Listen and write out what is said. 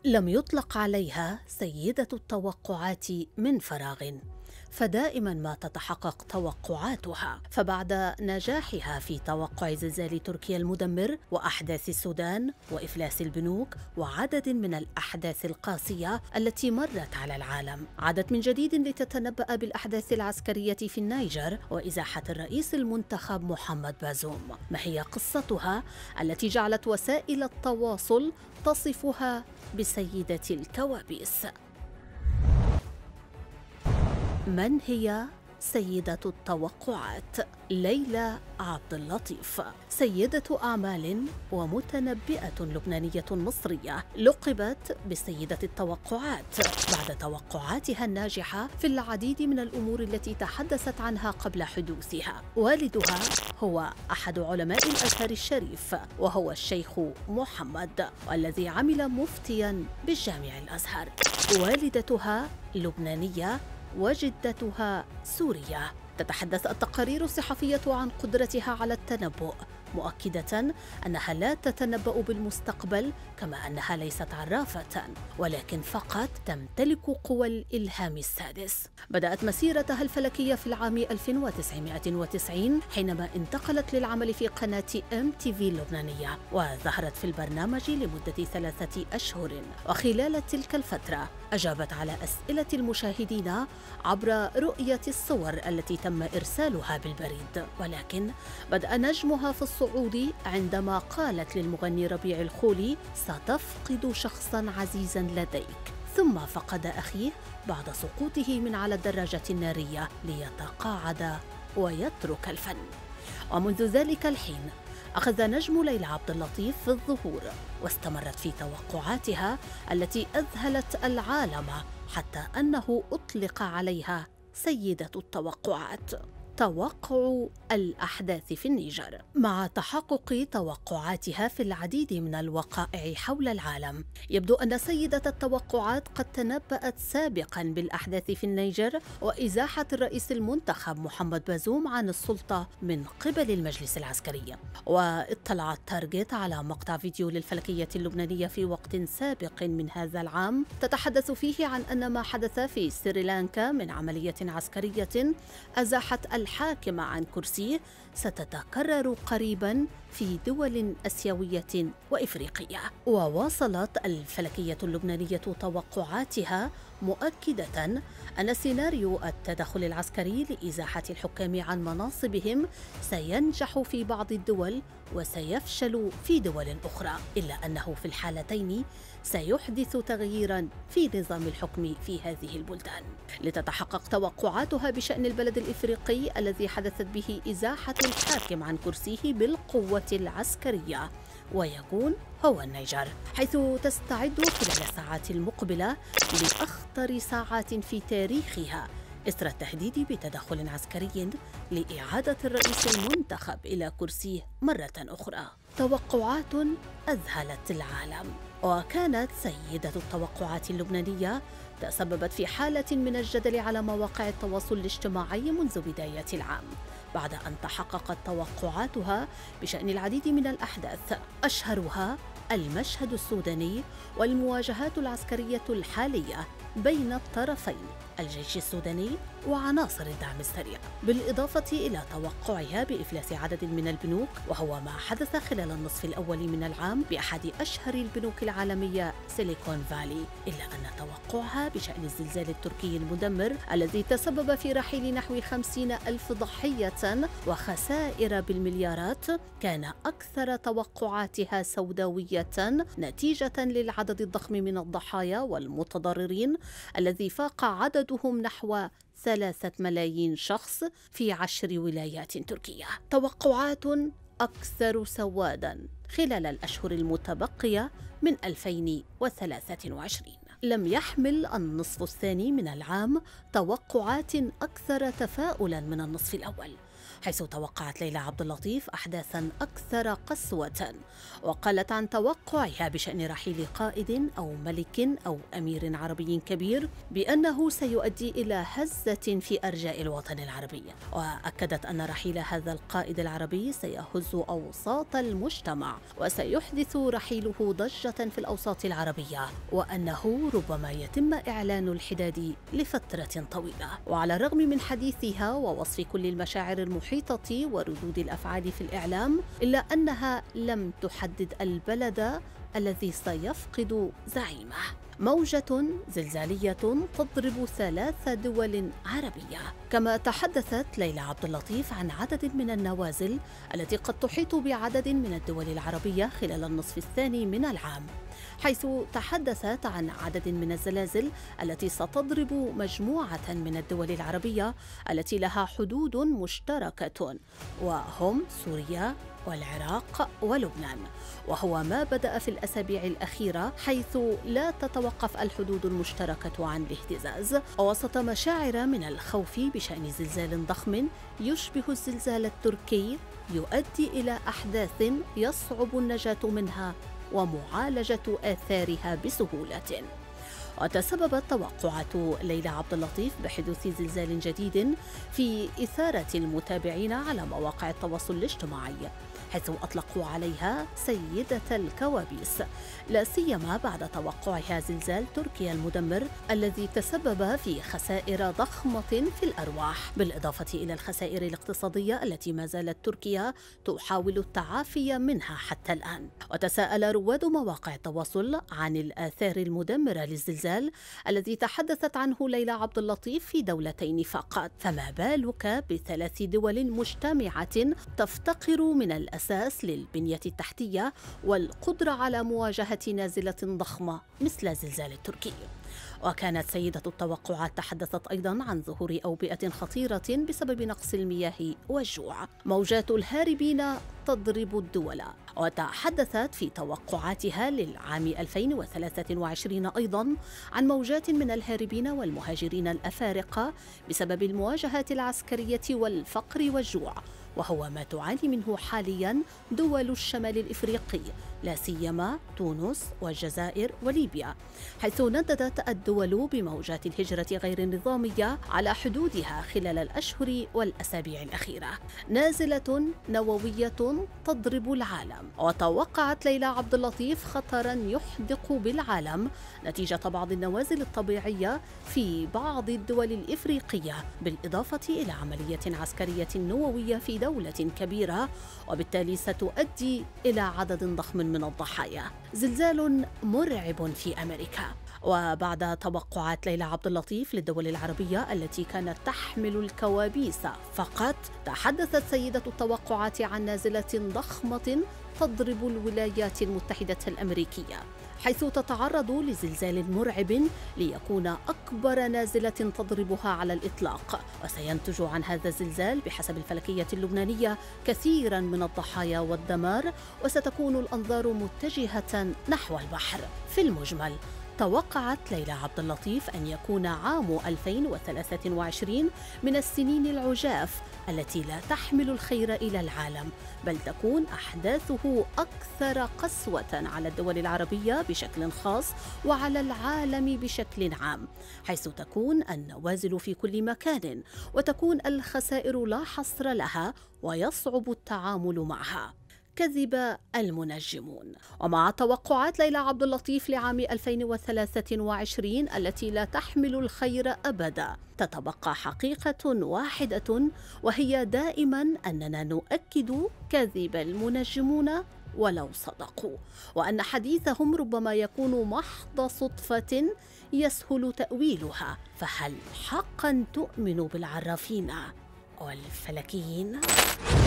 لم يطلق عليها سيدة التوقعات من فراغ، فدائما ما تتحقق توقعاتها. فبعد نجاحها في توقع زلزال تركيا المدمر وأحداث السودان وإفلاس البنوك وعدد من الأحداث القاسية التي مرت على العالم، عادت من جديد لتتنبأ بالأحداث العسكرية في النيجر وإزاحة الرئيس المنتخب محمد بازوم. ما هي قصتها التي جعلت وسائل التواصل تصفها بسيدة الكوابيس؟ من هي سيدة التوقعات؟ ليلى عبد اللطيف، سيدة أعمال ومتنبئة لبنانية مصرية، لقبت بسيدة التوقعات بعد توقعاتها الناجحة في العديد من الأمور التي تحدثت عنها قبل حدوثها. والدها هو أحد علماء الأزهر الشريف، وهو الشيخ محمد، والذي عمل مفتياً بالجامع الأزهر. والدتها لبنانية وجدتها سورية. تتحدث التقارير الصحفية عن قدرتها على التنبؤ، مؤكدة أنها لا تتنبأ بالمستقبل، كما أنها ليست عرافة، ولكن فقط تمتلك قوى الإلهام السادس. بدأت مسيرتها الفلكية في العام 1990 حينما انتقلت للعمل في قناة MTV اللبنانية، وظهرت في البرنامج لمدة 3 أشهر. وخلال تلك الفترة أجابت على أسئلة المشاهدين عبر رؤية الصور التي تم إرسالها بالبريد. ولكن بدأ نجمها في الصعود عندما قالت للمغني ربيع الخولي: ستفقد شخصاً عزيزاً لديك. ثم فقد أخيه بعد سقوطه من على الدراجة النارية ليتقاعد ويترك الفن. ومنذ ذلك الحين أخذ نجم ليلى عبد اللطيف في الظهور، واستمرت في توقعاتها التي أذهلت العالم، حتى أنه أطلق عليها سيدة التوقعات. توقع الأحداث في النيجر. مع تحقق توقعاتها في العديد من الوقائع حول العالم، يبدو أن سيدة التوقعات قد تنبأت سابقاً بالأحداث في النيجر وإزاحة الرئيس المنتخب محمد بازوم عن السلطة من قبل المجلس العسكري. واطلعت تارجت على مقطع فيديو للفلكية اللبنانية في وقت سابق من هذا العام تتحدث فيه عن أن ما حدث في سريلانكا من عملية عسكرية أزاحت الحاكم عن كرسيه ستتكرر قريباً في دول آسيوية وإفريقية. وواصلت الفلكية اللبنانية توقعاتها، مؤكدة أن سيناريو التدخل العسكري لإزاحة الحكام عن مناصبهم سينجح في بعض الدول وسيفشل في دول أخرى، إلا أنه في الحالتين سيحدث تغييراً في نظام الحكم في هذه البلدان. لتتحقق توقعاتها بشأن البلد الإفريقي الذي حدثت به إزاحة الحاكم عن كرسيه بالقوة العسكرية، ويكون هو النيجر، حيث تستعد خلال الساعات المقبلة لأخطر ساعات في تاريخها إثر التهديد بتدخل عسكري لإعادة الرئيس المنتخب إلى كرسيه مرة أخرى. توقعات أذهلت العالم، وكانت سيدة التوقعات اللبنانية تسببت في حالة من الجدل على مواقع التواصل الاجتماعي منذ بداية العام، بعد أن تحققت توقعاتها بشأن العديد من الأحداث، أشهرها المشهد السوداني والمواجهات العسكرية الحالية بين الطرفين، الجيش السوداني وعناصر الدعم السريع، بالإضافة إلى توقعها بإفلاس عدد من البنوك، وهو ما حدث خلال النصف الأول من العام بأحد أشهر البنوك العالمية سيليكون فالي. إلا أن توقعها بشأن الزلزال التركي المدمر الذي تسبب في رحيل نحو 50,000 ضحية وخسائر بالمليارات كان أكثر توقعاتها سوداوية، نتيجة للعدد الضخم من الضحايا والمتضررين الذي فاق عددهم نحو 3 ملايين شخص في 10 ولايات تركية. توقعات أكثر سواداً خلال الأشهر المتبقية من 2023. لم يحمل النصف الثاني من العام توقعات أكثر تفاؤلاً من النصف الأول، حيث توقعت ليلى عبد اللطيف أحداثاً أكثر قسوة، وقالت عن توقعها بشأن رحيل قائد أو ملك أو أمير عربي كبير بأنه سيؤدي إلى هزة في أرجاء الوطن العربي، وأكدت أن رحيل هذا القائد العربي سيهز أوساط المجتمع وسيحدث رحيله ضجة في الأوساط العربية، وأنه ربما يتم إعلان الحداد لفترة طويلة. وعلى الرغم من حديثها ووصف كل المشاعر المحيطة وردود الأفعال في الإعلام، إلا أنها لم تحدد البلد الذي سيفقد زعيمه. موجة زلزالية تضرب 3 دول عربية. كما تحدثت ليلى عبد اللطيف عن عدد من النوازل التي قد تحيط بعدد من الدول العربية خلال النصف الثاني من العام، حيث تحدثت عن عدد من الزلازل التي ستضرب مجموعة من الدول العربية التي لها حدود مشتركة، وهم سوريا والعراق ولبنان، وهو ما بدأ في الأسابيع الأخيرة، حيث لا تتوقف الحدود المشتركة عن الاهتزاز، وسط مشاعر من الخوف بشأن زلزال ضخم يشبه الزلزال التركي يؤدي إلى أحداث يصعب النجاة منها ومعالجة آثارها بسهولة. وتسببت توقعات ليلى عبد اللطيف بحدوث زلزال جديد في إثارة المتابعين على مواقع التواصل الاجتماعي، حيث أطلقوا عليها سيدة الكوابيس، لا سيما بعد توقعها زلزال تركيا المدمر الذي تسبب في خسائر ضخمة في الأرواح، بالإضافة إلى الخسائر الاقتصادية التي ما زالت تركيا تحاول التعافي منها حتى الآن. وتساءل رواد مواقع التواصل عن الآثار المدمرة للزلزال الذي تحدثت عنه ليلى عبد اللطيف في دولتين فقط، فما بالك ب3 دول مجتمعة تفتقر من الأساس للبنية التحتية والقدرة على مواجهة نازلة ضخمة مثل زلزال التركي. وكانت سيدة التوقعات تحدثت أيضاً عن ظهور أوبئة خطيرة بسبب نقص المياه والجوع. موجات الهاربين تضرب الدول. وتحدثت في توقعاتها للعام 2023 أيضاً عن موجات من الهاربين والمهاجرين الأفارقة بسبب المواجهات العسكرية والفقر والجوع، وهو ما تعاني منه حالياً دول الشمال الإفريقي، لا سيما تونس والجزائر وليبيا، حيث نددت الدول بموجات الهجرة غير النظامية على حدودها خلال الأشهر والأسابيع الأخيرة. نازلة نووية تضرب العالم. وتوقعت ليلى عبد اللطيف خطراً يحدق بالعالم نتيجة بعض النوازل الطبيعية في بعض الدول الإفريقية، بالإضافة إلى عملية عسكرية نووية في دولة كبيرة، وبالتالي ستؤدي إلى عدد ضخم من الضحايا. زلزال مرعب في أمريكا. وبعد توقعات ليلى عبد اللطيف للدول العربية التي كانت تحمل الكوابيس فقط، تحدثت سيدة التوقعات عن نازلة ضخمة تضرب الولايات المتحدة الأمريكية، حيث تتعرض لزلزال مرعب ليكون أكبر نازلة تضربها على الإطلاق، وسينتج عن هذا الزلزال بحسب الفلكية اللبنانية كثيرا من الضحايا والدمار، وستكون الأنظار متجهة نحو البحر. في المجمل، توقعت ليلى عبد اللطيف أن يكون عام 2023 من السنين العجاف التي لا تحمل الخير إلى العالم، بل تكون أحداثه أكثر قسوة على الدول العربية بشكل خاص وعلى العالم بشكل عام، حيث تكون النوازل في كل مكان وتكون الخسائر لا حصر لها ويصعب التعامل معها. كذب المنجمون. ومع توقعات ليلى عبد اللطيف لعام 2023 التي لا تحمل الخير أبدا، تتبقى حقيقة واحدة، وهي دائما أننا نؤكد كذب المنجمون ولو صدقوا، وأن حديثهم ربما يكون محض صدفة يسهل تأويلها. فهل حقا تؤمن بالعرافين والفلكيين؟